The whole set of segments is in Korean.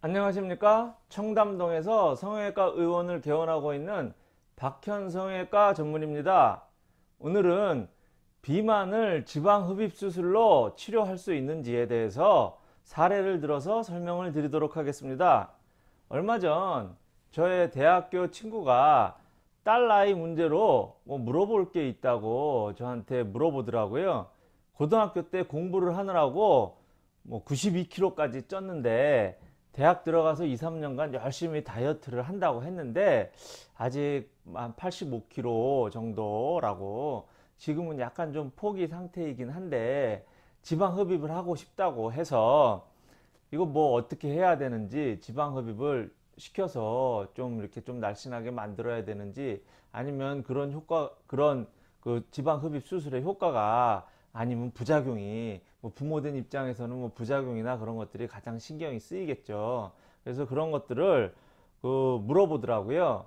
안녕하십니까? 청담동에서 성형외과 의원을 개원하고 있는 박현 성형외과 전문입니다. 오늘은 비만을 지방흡입 수술로 치료할 수 있는지에 대해서 사례를 들어서 설명을 드리도록 하겠습니다. 얼마 전 저의 대학교 친구가 딸 나이 문제로 물어볼 게 있다고 저한테 물어보더라고요. 고등학교 때 공부를 하느라고 92kg까지 쪘는데 대학 들어가서 2, 3년간 열심히 다이어트를 한다고 했는데 아직 한 85kg 정도라고, 지금은 약간 좀 포기 상태이긴 한데 지방 흡입을 하고 싶다고 해서 이거 어떻게 해야 되는지, 지방 흡입을 시켜서 좀 이렇게 좀 날씬하게 만들어야 되는지, 아니면 그런 그 지방 흡입 수술의 효과가 아니면 부작용이, 부모된 입장에서는 부작용이나 그런 것들이 가장 신경이 쓰이겠죠. 그래서 그런 것들을 물어보더라고요.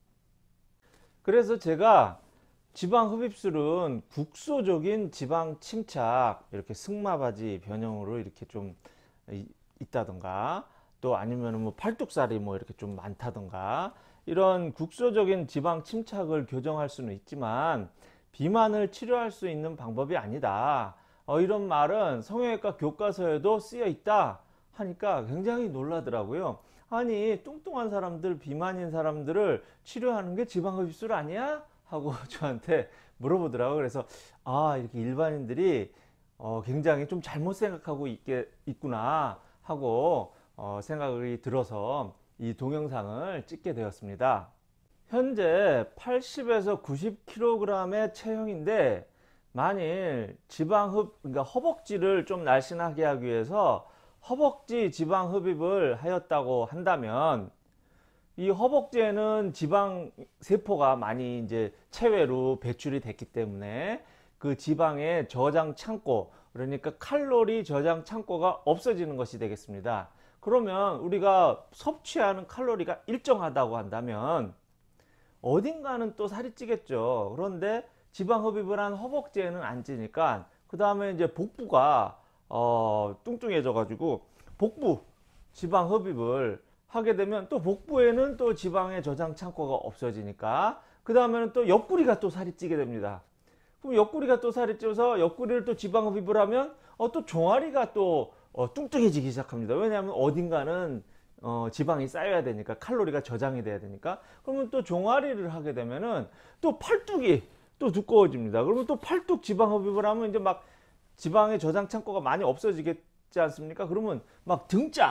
그래서 제가 지방 흡입술은 국소적인 지방 침착, 이렇게 승마바지 변형으로 이렇게 좀 있다던가, 또 아니면 팔뚝살이 이렇게 좀 많다던가, 이런 국소적인 지방 침착을 교정할 수는 있지만 비만을 치료할 수 있는 방법이 아니다. 이런 말은 성형외과 교과서에도 쓰여 있다 하니까 굉장히 놀라더라고요. 아니, 뚱뚱한 사람들, 비만인 사람들을 치료하는 게 지방흡입술 아니야? 하고 저한테 물어보더라고요. 그래서 이렇게 일반인들이 굉장히 좀 잘못 생각하고 있구나 하고 생각이 들어서 이 동영상을 찍게 되었습니다. 현재 80에서 90kg의 체형인데, 만일 그러니까 허벅지를 좀 날씬하게 하기 위해서 허벅지 지방 흡입을 하였다고 한다면, 이 허벅지에는 지방 세포가 많이 이제 체외로 배출이 됐기 때문에 그 지방의 저장 창고, 그러니까 칼로리 저장 창고가 없어지는 것이 되겠습니다. 그러면 우리가 섭취하는 칼로리가 일정하다고 한다면 어딘가는 또 살이 찌겠죠. 그런데 지방 흡입을 한 허벅지에는 안 찌니까, 그 다음에 이제 복부가 뚱뚱해져 가지고 복부 지방 흡입을 하게 되면 또 복부에는 또 지방의 저장 창고가 없어지니까, 그 다음에는 또 옆구리가 또 살이 찌게 됩니다. 그럼 옆구리가 또 살이 쪄서 옆구리를 또 지방 흡입을 하면 또 종아리가 또 뚱뚱해지기 시작합니다. 왜냐하면 어딘가는 지방이 쌓여야 되니까, 칼로리가 저장이 돼야 되니까. 그러면 또 종아리를 하게 되면은 또 팔뚝이 또 두꺼워집니다. 그러면 또 팔뚝 지방 흡입을 하면 이제 막 지방의 저장 창고가 많이 없어지겠지 않습니까? 그러면 막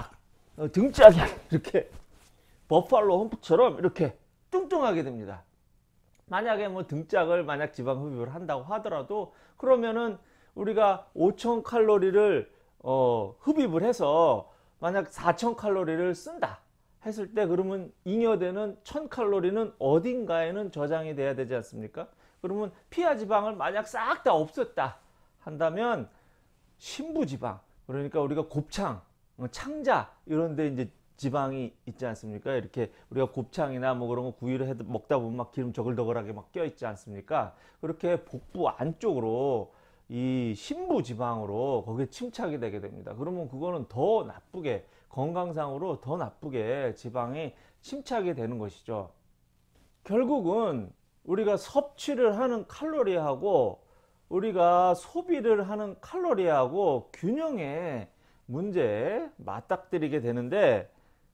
등짝이 이렇게 버팔로 험프처럼 이렇게 뚱뚱하게 됩니다. 만약에 등짝을 만약 지방 흡입을 한다고 하더라도, 그러면은 우리가 5000칼로리를 흡입을 해서 만약 4000칼로리를 쓴다 했을 때, 그러면 잉여되는 1000칼로리는 어딘가에는 저장이 돼야 되지 않습니까? 그러면 피하 지방을 만약 싹 다 없앴다 한다면 심부지방, 그러니까 우리가 곱창, 창자 이런 데 이제 지방이 있지 않습니까? 이렇게 우리가 곱창이나 그런 거 구이를 먹다 보면 막 기름 저글저글하게 막 껴 있지 않습니까? 그렇게 복부 안쪽으로 이 심부 지방으로 거기에 침착이 되게 됩니다. 그러면 그거는 더 나쁘게, 건강상으로 더 나쁘게 지방이 침착이 되는 것이죠. 결국은 우리가 섭취를 하는 칼로리하고 우리가 소비를 하는 칼로리하고 균형의 문제에 맞닥뜨리게 되는데,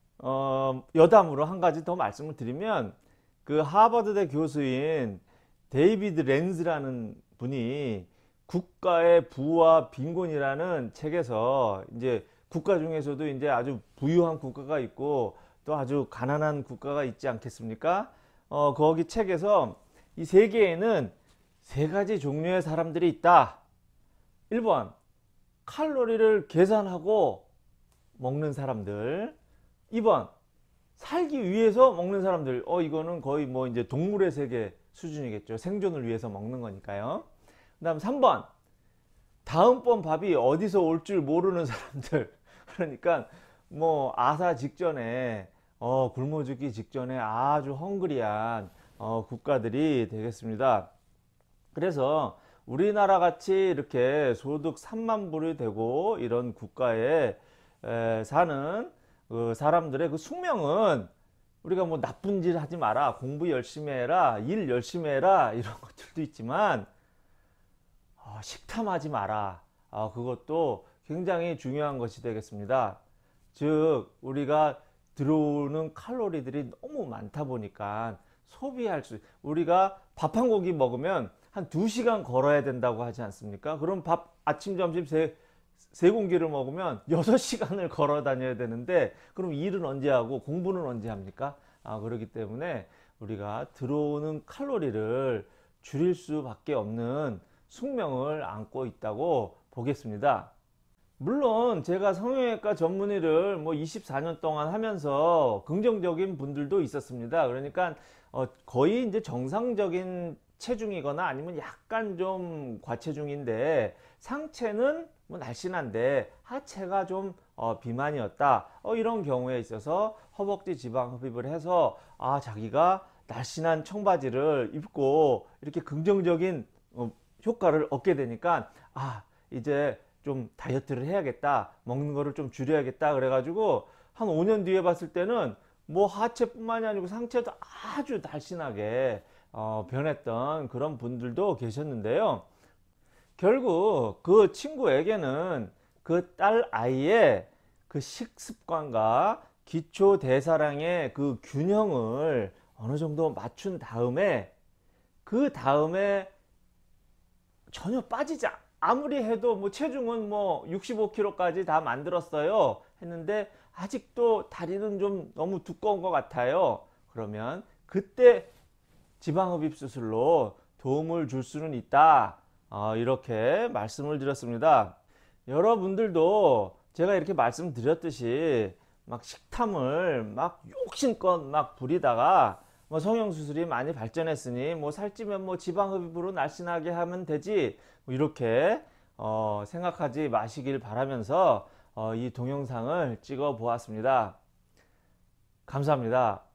여담으로 한 가지 더 말씀을 드리면, 그 하버드대 교수인 데이비드 렌즈라는 분이 국가의 부와 빈곤이라는 책에서, 이제 국가 중에서도 이제 아주 부유한 국가가 있고 또 아주 가난한 국가가 있지 않겠습니까? 거기 책에서 이 세계에는 세 가지 종류의 사람들이 있다. 1번, 칼로리를 계산하고 먹는 사람들. 2번, 살기 위해서 먹는 사람들. 이거는 거의 이제 동물의 세계 수준이겠죠. 생존을 위해서 먹는 거니까요. 그 다음 3번, 다음번 밥이 어디서 올 줄 모르는 사람들. 그러니까 아사 직전에, 굶어 죽기 직전에 아주 헝그리한 국가들이 되겠습니다. 그래서 우리나라 같이 이렇게 소득 3만 불이 되고 이런 국가에 사는 그 사람들의 그 숙명은 우리가 뭐 나쁜 일 하지 마라, 공부 열심히 해라, 일 열심히 해라 이런 것들도 있지만 식탐하지 마라. 그것도 굉장히 중요한 것이 되겠습니다. 즉 우리가 들어오는 칼로리들이 너무 많다 보니까 소비할 수, 우리가 밥 한 고기 먹으면 한 2시간 걸어야 된다고 하지 않습니까? 그럼 밥 아침 점심 세 공기를 먹으면 6시간을 걸어 다녀야 되는데, 그럼 일은 언제 하고 공부는 언제 합니까? 그렇기 때문에 우리가 들어오는 칼로리를 줄일 수밖에 없는 숙명을 안고 있다고 보겠습니다. 물론 제가 성형외과 전문의를 뭐 24년 동안 하면서 긍정적인 분들도 있었습니다. 그러니까 거의 이제 정상적인 체중이거나 아니면 약간 좀 과체중인데 상체는 뭐 날씬한데 하체가 좀 비만이었다, 이런 경우에 있어서 허벅지 지방 흡입을 해서 자기가 날씬한 청바지를 입고 이렇게 긍정적인 효과를 얻게 되니까 이제 좀 다이어트를 해야겠다, 먹는 거를 좀 줄여야겠다 그래가지고 한 5년 뒤에 봤을 때는 뭐 하체뿐만이 아니고 상체도 아주 날씬하게 변했던 그런 분들도 계셨는데요. 결국 그 친구에게는 그 딸 아이의 그 식습관과 기초 대사량의 그 균형을 어느 정도 맞춘 다음에, 그 다음에 전혀 빠지지 아무리 해도 뭐 체중은 뭐 65kg까지 다 만들었어요 했는데 아직도 다리는 좀 너무 두꺼운 것 같아요. 그러면 그때 지방흡입 수술로 도움을 줄 수는 있다, 이렇게 말씀을 드렸습니다. 여러분들도 제가 이렇게 말씀드렸듯이 막 식탐을 막 욕심껏 막 부리다가 뭐 성형수술이 많이 발전했으니 뭐 살찌면 뭐 지방흡입으로 날씬하게 하면 되지, 뭐 이렇게 생각하지 마시길 바라면서 이 동영상을 찍어 보았습니다. 감사합니다.